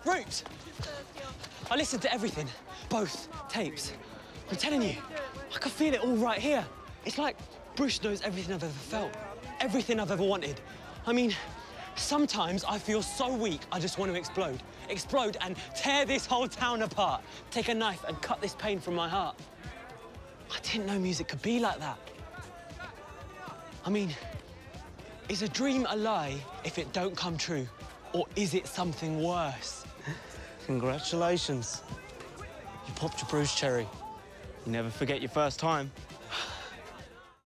Roots! I listened to everything, both tapes. I'm telling you, I can feel it all right here. It's like Bruce knows everything I've ever felt, everything I've ever wanted. I mean, sometimes I feel so weak, I just want to explode. Explode and tear this whole town apart. Take a knife and cut this pain from my heart. I didn't know music could be like that. I mean, is a dream a lie if it don't come true? Or is it something worse? Congratulations. You popped your Bruce cherry. You never forget your first time.